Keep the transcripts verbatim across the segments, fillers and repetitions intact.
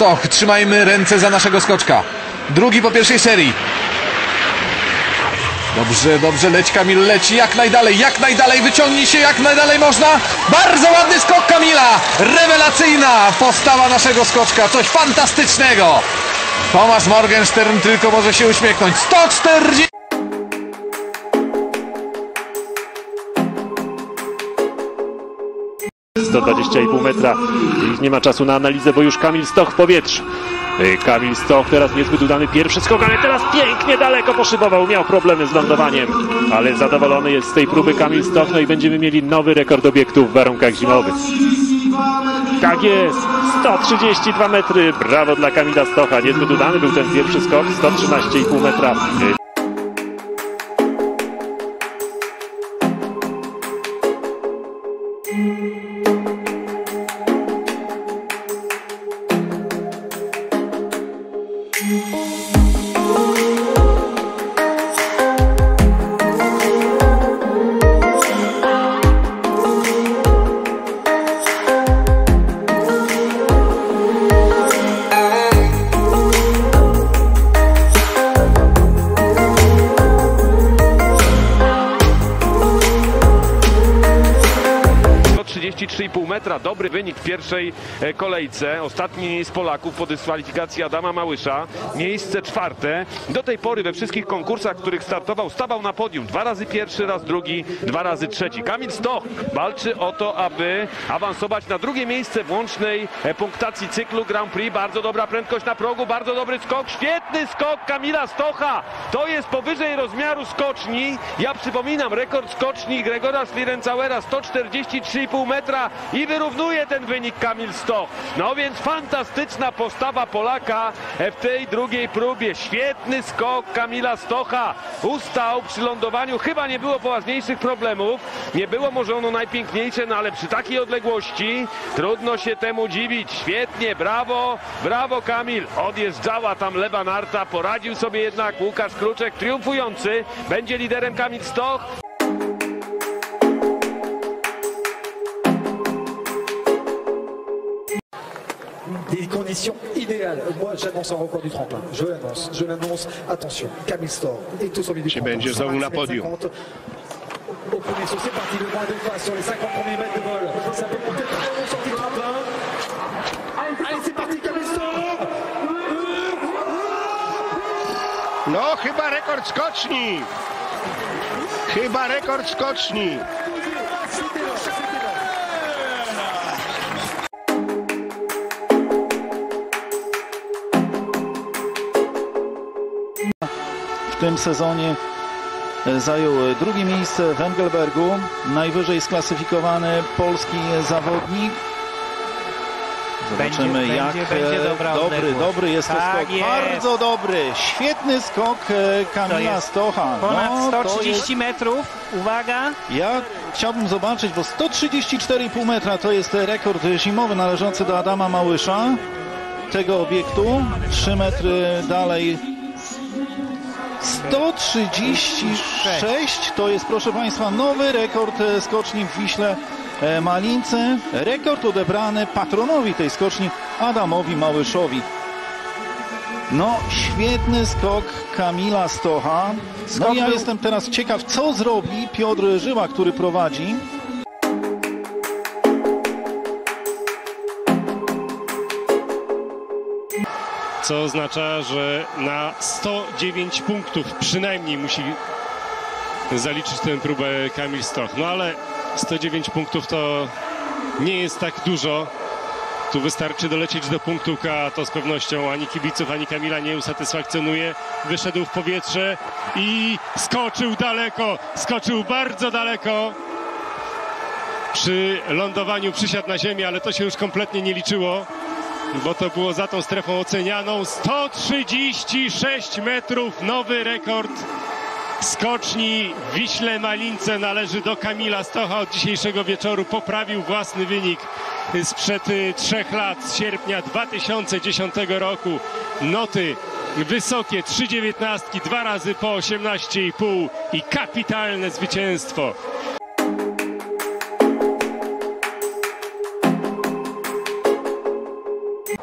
Stoch. Trzymajmy ręce za naszego skoczka. Drugi po pierwszej serii. Dobrze, dobrze, leć Kamil, leci jak najdalej, jak najdalej, wyciągnij się jak najdalej można. Bardzo ładny skok Kamila, rewelacyjna postawa naszego skoczka, coś fantastycznego. Tomasz Morgenstern tylko może się uśmiechnąć. sto czterdzieści. sto dwadzieścia i pół metra. Nie ma czasu na analizę, bo już Kamil Stoch w powietrzu. Kamil Stoch teraz niezbyt udany pierwszy skok, ale teraz pięknie daleko poszybował. Miał problemy z lądowaniem, ale zadowolony jest z tej próby Kamil Stoch. No i będziemy mieli nowy rekord obiektu w warunkach zimowych. Tak jest, sto trzydzieści dwa metry. Brawo dla Kamila Stocha. Niezbyt udany był ten pierwszy skok, sto trzynaście i pół metra. trzydzieści trzy i pół metra, dobry wynik w pierwszej kolejce. Ostatni z Polaków po dyskwalifikacji Adama Małysza. Miejsce czwarte. Do tej pory we wszystkich konkursach, w których startował, stawał na podium. Dwa razy pierwszy, raz drugi, dwa razy trzeci. Kamil Stoch walczy o to, aby awansować na drugie miejsce w łącznej punktacji cyklu Grand Prix. Bardzo dobra prędkość na progu, bardzo dobry skok. Świetny skok Kamila Stocha. To jest powyżej rozmiaru skoczni. Ja przypominam, rekord skoczni Gregora Schlierenzauera sto czterdzieści trzy i pół metra i wyrównuje ten wynik Kamil Stoch. No więc fantastyczna postawa Polaka w tej drugiej próbie. Świetny skok Kamila Stocha. Ustał przy lądowaniu. Chyba nie było poważniejszych problemów. Nie było może ono najpiękniejsze, no ale przy takiej odległości trudno się temu dziwić. Świetnie, brawo, brawo Kamil. Odjeżdżała tam lewa narta. Poradził sobie jednak Łukasz Kruczek, triumfujący. Będzie liderem Kamil Stoch. Des conditions idéales. Moi, j'annonce un record du tremplin. Je l'annonce, je l'annonce. Attention, Kamil Stoch et tout son milieu. Czy będzie znowu na podium? Au premier saut, c'est parti, le moins de face sur les cinquante premiers mètres de vol. Ça peut monter très haut sur le tremplin. Allez, c'est parti, Kamil Stoch. No, chyba rekord skoczni. Chyba rekord skoczni. W tym sezonie zajął drugie miejsce w Engelbergu, najwyżej sklasyfikowany polski zawodnik. Zobaczymy, będzie, jak będzie, będzie dobra dobry, dobry jest tak to skok. Jest. Bardzo dobry, świetny skok Kamila Stocha. Ponad no, sto trzydzieści metrów, uwaga. Ja chciałbym zobaczyć, bo sto trzydzieści cztery i pół metra to jest rekord zimowy należący do Adama Małysza. Tego obiektu, trzy metry dalej. sto trzydzieści sześć to jest, proszę Państwa, nowy rekord skoczni w Wiśle Malince. Rekord odebrany patronowi tej skoczni, Adamowi Małyszowi. No, świetny skok Kamila Stocha. No ja jestem teraz ciekaw, co zrobi Piotr Żyła, który prowadzi. Co oznacza, że na sto dziewięć punktów przynajmniej musi zaliczyć tę próbę Kamil Stoch. No ale sto dziewięć punktów to nie jest tak dużo. Tu wystarczy dolecieć do punktu K, to z pewnością ani kibiców, ani Kamila nie usatysfakcjonuje. Wyszedł w powietrze i skoczył daleko, skoczył bardzo daleko. Przy lądowaniu przysiadł na ziemię, ale to się już kompletnie nie liczyło, bo to było za tą strefą ocenianą. sto trzydzieści sześć metrów, nowy rekord skoczni w Wiśle Malince należy do Kamila Stocha. Od dzisiejszego wieczoru poprawił własny wynik sprzed trzech lat, z sierpnia dwa tysiące dziesiątego roku. Noty wysokie, trzy dziewiętnastki, dwa razy po osiemnaście i pół i kapitalne zwycięstwo.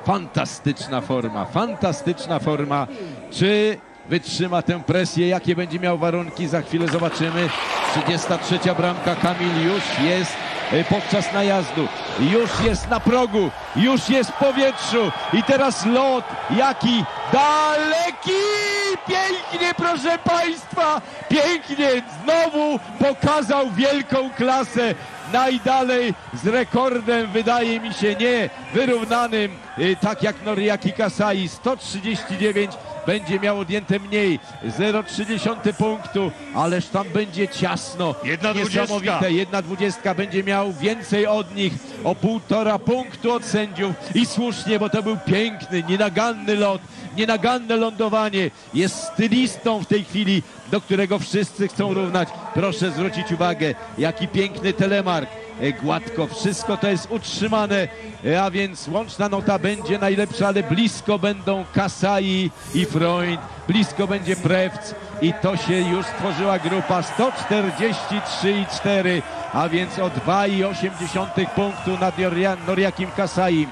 Fantastyczna forma, fantastyczna forma. Czy wytrzyma tę presję? Jakie będzie miał warunki? Za chwilę zobaczymy. trzydziesta trzecia bramka. Kamil już jest podczas najazdu. Już jest na progu. Już jest w powietrzu. I teraz lot. Jaki daleki! Pięknie, proszę Państwa! Pięknie! Znowu pokazał wielką klasę. Najdalej z rekordem, wydaje mi się, nie wyrównanym, tak jak Noriaki Kasai. sto trzydzieści dziewięć będzie miał odjęte mniej, zero przecinek trzy punktu, ależ tam będzie ciasno. Jedna Niesamowite, jedna dwudziestka będzie miał więcej od nich, o półtora punktu od sędziów. I słusznie, bo to był piękny, nienaganny lot, nienaganne lądowanie. Jest stylistą w tej chwili, do którego wszyscy chcą równać. Proszę zwrócić uwagę, jaki piękny telemark. Gładko, wszystko to jest utrzymane, a więc łączna nota będzie najlepsza, ale blisko będą Kasai i Freund, blisko będzie Prewc i to się już stworzyła grupa sto czterdzieści trzy i cztery, a więc o dwa i osiem dziesiątych punktu nad Noriakim Kasai.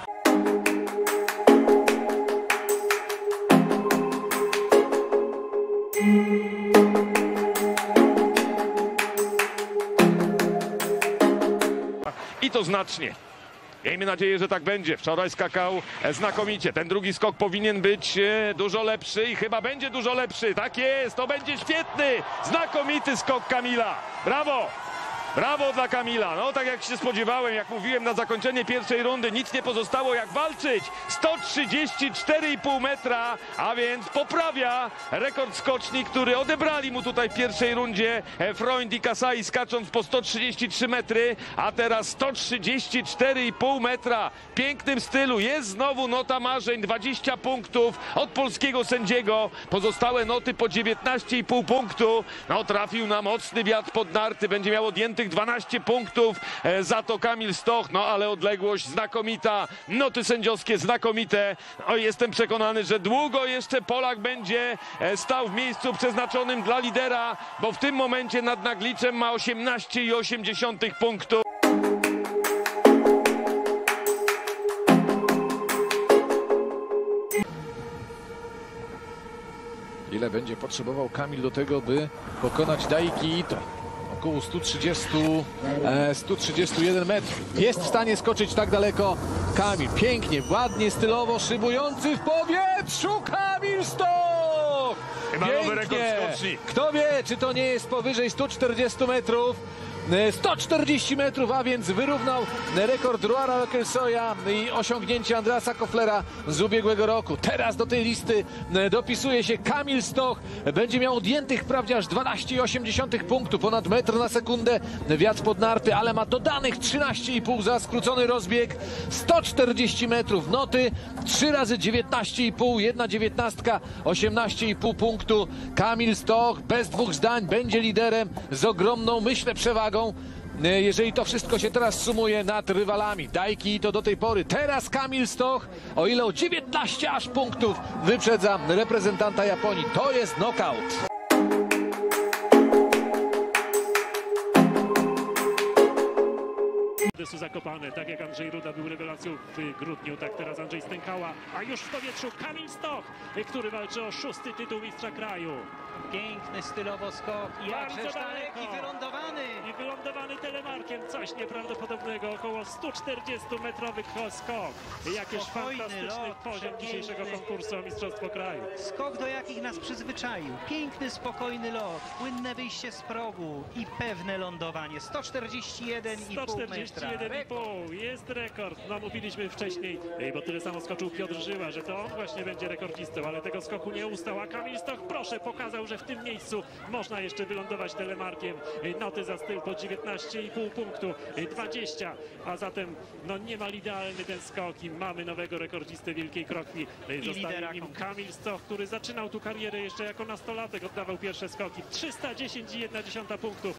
I to znacznie. Miejmy nadzieję, że tak będzie. Wczoraj skakał znakomicie. Ten drugi skok powinien być dużo lepszy i chyba będzie dużo lepszy. Tak jest, to będzie świetny, znakomity skok Kamila. Brawo! Brawo dla Kamila. No tak jak się spodziewałem, jak mówiłem na zakończenie pierwszej rundy, nic nie pozostało jak walczyć. sto trzydzieści cztery i pół metra, a więc poprawia rekord skoczni, który odebrali mu tutaj w pierwszej rundzie Freund i Kasai, skacząc po sto trzydzieści trzy metry, a teraz sto trzydzieści cztery i pół metra. W pięknym stylu. Jest znowu nota marzeń, dwadzieścia punktów od polskiego sędziego. Pozostałe noty po dziewiętnaście i pół punktu. No trafił na mocny wiatr pod narty, będzie miał odjęty dwanaście punktów, za to Kamil Stoch, no ale odległość znakomita, noty sędziowskie znakomite. O, jestem przekonany, że długo jeszcze Polak będzie stał w miejscu przeznaczonym dla lidera, bo w tym momencie nad Nagliczem ma osiemnaście i osiem dziesiątych punktu. Ile będzie potrzebował Kamil do tego, by pokonać Daiki Ito? Około sto trzydzieści, sto trzydzieści jeden metrów. Jest w stanie skoczyć tak daleko Kamil. Pięknie, ładnie, stylowo, szybujący w powietrzu Kamil Stoch! Chyba nowy rekord skoczni. Kto wie, czy to nie jest powyżej stu czterdziestu metrów. sto czterdzieści metrów, a więc wyrównał rekord Ruara Lekelsoja i osiągnięcie Andreasa Kofflera z ubiegłego roku. Teraz do tej listy dopisuje się Kamil Stoch. Będzie miał odjętych wprawdzie aż dwanaście i osiem dziesiątych punktu, ponad metr na sekundę, wiatr pod narty, ale ma dodanych trzynaście i pół za skrócony rozbieg. sto czterdzieści metrów noty, trzy razy dziewiętnaście i pół, jedna dziewiętnastka, osiemnaście i pół punktu. Kamil Stoch bez dwóch zdań będzie liderem z ogromną, myślę, przewagą. Jeżeli to wszystko się teraz sumuje nad rywalami Daiki to do tej pory, teraz Kamil Stoch, o ile o dziewiętnaście aż punktów wyprzedza reprezentanta Japonii. To jest knockout. Są Zakopane, tak jak Andrzej Ruda był rewelacją w grudniu, tak teraz Andrzej Stękała, a już w powietrzu Kamil Stoch, który walczy o szósty tytuł mistrza kraju. Piękny stylowo skok, jakżeż daleki, wylądowany. I wylądowany telemarkiem, coś nieprawdopodobnego, około stu czterdziestu metrowych skok. Jakieś Spokojny fantastyczny lot, poziom dzisiejszego konkursu o mistrzostwo kraju. Skok, do jakich nas przyzwyczaił. Piękny, spokojny lot, płynne wyjście z progu i pewne lądowanie. sto czterdzieści jeden i pół metra. jeden i pół, jest rekord. No mówiliśmy wcześniej, bo tyle samo skoczył Piotr Żyła, że to on właśnie będzie rekordzistą, ale tego skoku nie ustał, a Kamil Stoch, proszę, pokazał, że w tym miejscu można jeszcze wylądować telemarkiem. Noty za styl po dziewiętnaście i pół punktu, dwadzieścia, a zatem no niemal idealny ten skok i mamy nowego rekordzistę Wielkiej Krokwi. Został nim Kamil Stoch, który zaczynał tu karierę jeszcze jako nastolatek, oddawał pierwsze skoki, trzysta dziesięć i jedna dziesiąta punktów.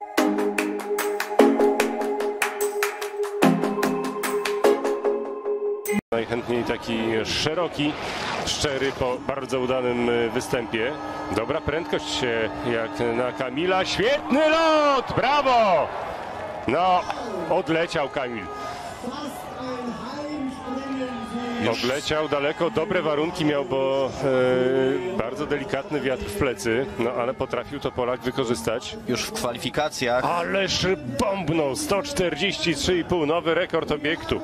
Najchętniej taki szeroki, szczery po bardzo udanym występie. Dobra prędkość jak na Kamila. Świetny lot! Brawo! No, odleciał Kamil. Już... Odleciał daleko, dobre warunki miał, bo e, bardzo delikatny wiatr w plecy, no ale potrafił to Polak wykorzystać. Już w kwalifikacjach. Ależ bombnął, sto czterdzieści trzy i pół, nowy rekord obiektu.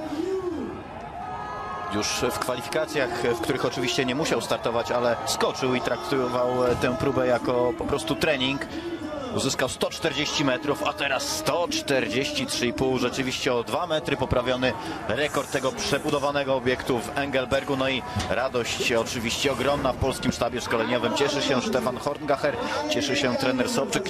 Już w kwalifikacjach, w których oczywiście nie musiał startować, ale skoczył i traktował tę próbę jako po prostu trening. Uzyskał sto czterdzieści metrów, a teraz sto czterdzieści trzy i pół. Rzeczywiście o dwa metry poprawiony rekord tego przebudowanego obiektu w Engelbergu. No i radość oczywiście ogromna w polskim sztabie szkoleniowym. Cieszy się Stefan Horngacher, cieszy się trener Sobczyk.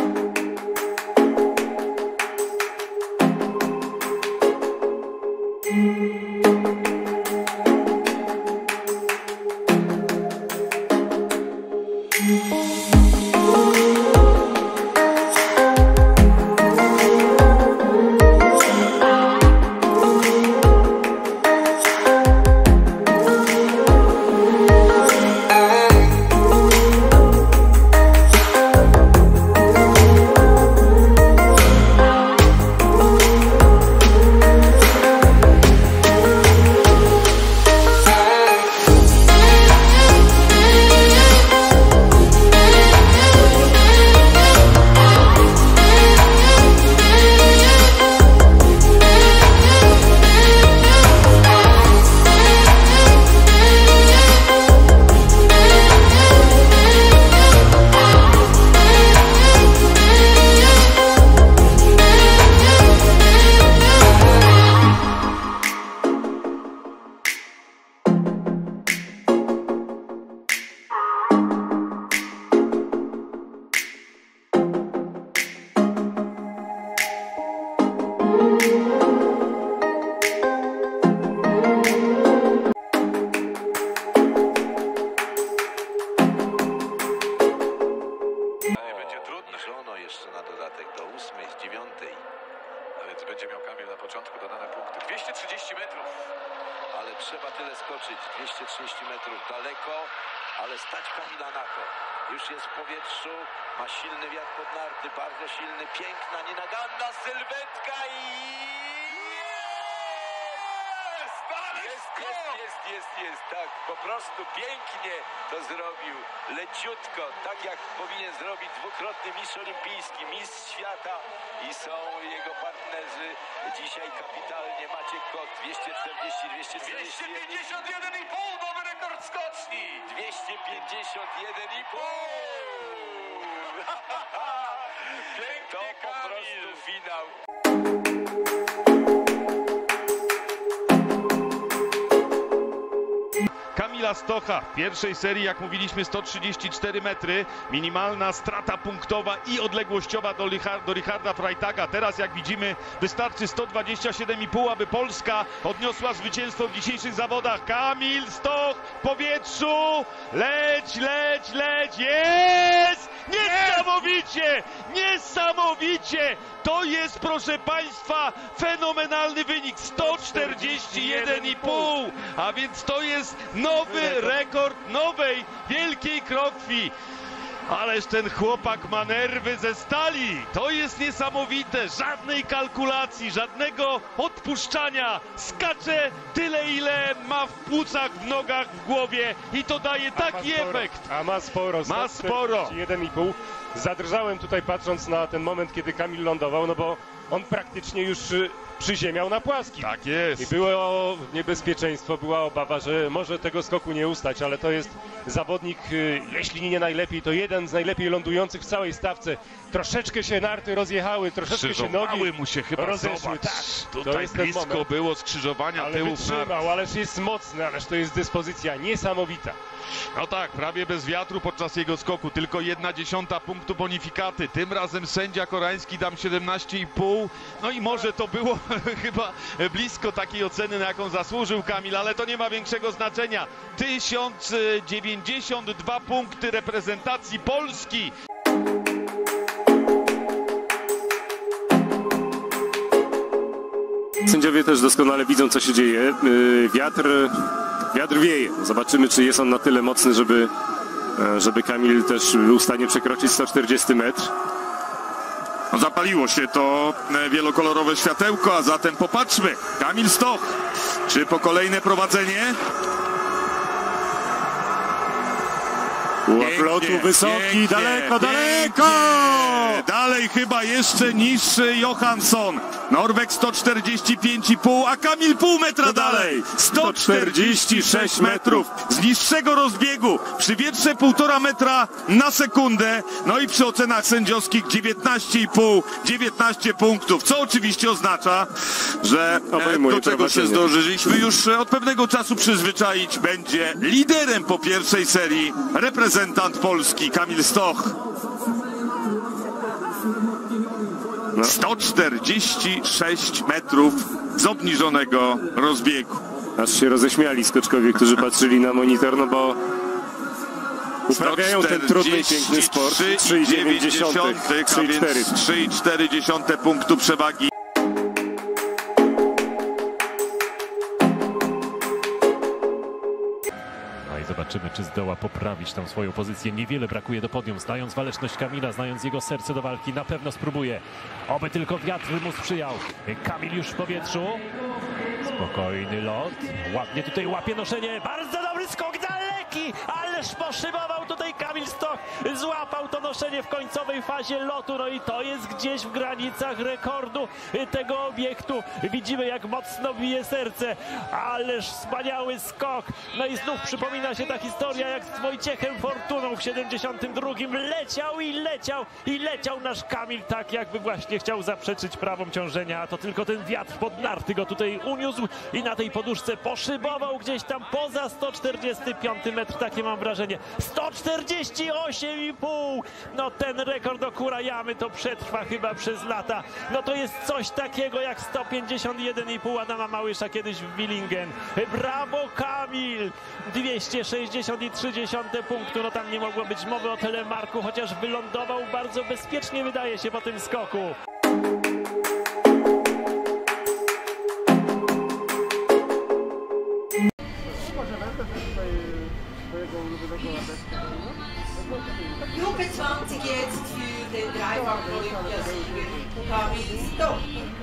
Jeszcze na dodatek do ósmej, z dziewiątej. A więc będzie miał Kamil na początku dodane punkty. dwieście trzydzieści metrów. Ale trzeba tyle skoczyć. dwieście trzydzieści metrów daleko, ale stać Kamila na to. Już jest w powietrzu, ma silny wiatr pod narty, bardzo silny, piękna, nienaganna sylwetka i... Jest, jest, jest, jest, jest, tak, po prostu pięknie to zrobił, leciutko, tak jak powinien zrobić dwukrotny mistrz olimpijski, mistrz świata i są jego partnerzy dzisiaj kapitalnie. Maciek Kot, dwieście czterdzieści, dwieście czterdzieści jeden. dwieście pięćdziesiąt jeden i pół, nowy rekord skoczni! dwieście pięćdziesiąt jeden i pół! To po prostu finał. Kamila Stocha w pierwszej serii, jak mówiliśmy, sto trzydzieści cztery metry, minimalna strata punktowa i odległościowa do, do Richarda Freitaga. Teraz, jak widzimy, wystarczy sto dwadzieścia siedem i pół, aby Polska odniosła zwycięstwo w dzisiejszych zawodach. Kamil Stoch w powietrzu, leć, leć, leć, jest! Niesamowicie! Niesamowicie! To jest, proszę Państwa, fenomenalny wynik, sto czterdzieści jeden i pół, a więc to jest nowy rekord nowej wielkiej krokwi. Ależ ten chłopak ma nerwy ze stali. To jest niesamowite. Żadnej kalkulacji, żadnego odpuszczania. Skacze tyle, ile ma w płucach, w nogach, w głowie i to daje taki efekt. A ma sporo. Ma sporo. jeden i pół. Zadrżałem tutaj, patrząc na ten moment, kiedy Kamil lądował, no bo on praktycznie już przyziemiał na płaskim. Tak jest. I było niebezpieczeństwo, była obawa, że może tego skoku nie ustać, ale to jest zawodnik, jeśli nie najlepiej, to jeden z najlepiej lądujących w całej stawce. Troszeczkę się narty rozjechały, troszeczkę się nogi mu się chyba rozeszły. Tak, tutaj to jest blisko było skrzyżowania ale tyłów wytrzymał, nart. ależ jest mocny, ależ to jest dyspozycja niesamowita. No tak, prawie bez wiatru podczas jego skoku, tylko jedna dziesiąta punktu bonifikaty. Tym razem sędzia koreański dam siedemnaście i pół. No i może to było chyba blisko takiej oceny, na jaką zasłużył Kamil, ale to nie ma większego znaczenia. tysiąc dziewięćdziesiąt dwa punkty reprezentacji Polski. Sędziowie też doskonale widzą, co się dzieje. Wiatr, wiatr wieje. Zobaczymy, czy jest on na tyle mocny, żeby, żeby Kamil też był w stanie przekroczyć sto czterdziesty metr. No, zapaliło się to wielokolorowe światełko, a zatem popatrzmy. Kamil Stoch Czy po kolejne prowadzenie? Łap lotu wysoki, pięknie, daleko, daleko! Pięknie. Dalej chyba jeszcze niższy Johansson. Norweg sto czterdzieści pięć i pół, a Kamil pół metra No dalej. sto czterdzieści sześć metrów z niższego rozbiegu. Przy wietrze półtora metra na sekundę. No i przy ocenach sędziowskich dziewiętnaście i pół, dziewiętnaście punktów. Co oczywiście oznacza, że Obejmuje do czego się prowadzenie. zdążyliśmy już od pewnego czasu przyzwyczaić, będzie liderem po pierwszej serii reprezentant Polski Kamil Stoch. sto czterdzieści sześć metrów z obniżonego rozbiegu. Aż się roześmiali skoczkowie, którzy patrzyli na monitor, no bo uprawiają ten trudny i piękny sport. trzy i dziewięć, trzy i cztery. trzy i cztery punktu przewagi. No i zobaczymy, czy zdoła poprawić tam swoją pozycję. Niewiele brakuje do podium. Znając waleczność Kamila, znając jego serce do walki, na pewno spróbuje. Oby tylko wiatr mu sprzyjał. Kamil już w powietrzu. Spokojny lot. Ładnie tutaj łapie noszenie. Bardzo dobry skok, daleki! Ależ poszybował tutaj Kamil Stoch. Złapał to noszenie w końcowej fazie lotu. No i to jest gdzieś w granicach rekordu tego obiektu. Widzimy, jak mocno bije serce. Ależ wspaniały skok. No i znów przypomina się ta historia, jak z Wojciechem Fortuną w siedemdziesiątym drugim leciał i leciał i leciał nasz Kamil, tak jakby właśnie chciał zaprzeczyć prawom ciążenia, a to tylko ten wiatr pod narty go tutaj uniósł i na tej poduszce poszybował gdzieś tam poza sto czterdziesty piąty metr, takie mam wrażenie. sto czterdzieści osiem i pół. No ten rekord Okurajamy to przetrwa chyba przez lata. No to jest coś takiego jak sto pięćdziesiąt jeden i pół Adama Małysza kiedyś w Billingen. Brawo Kamil! dwieście sześćdziesiąt trzy punktu. No tam nie mogło być mowy o telemarku, chociaż wylądował bardzo bezpiecznie, wydaje się, po tym skoku. Gruppe zwanzig jetzt für den dreifachen Olympiasieger Kamil Stoch.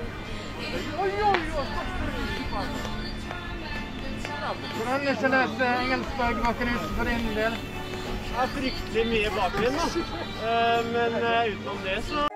Hvordan er det engelsk bakgrunn for din del? Jeg har fryktelig mye bakgrunn, da. Men utenom det så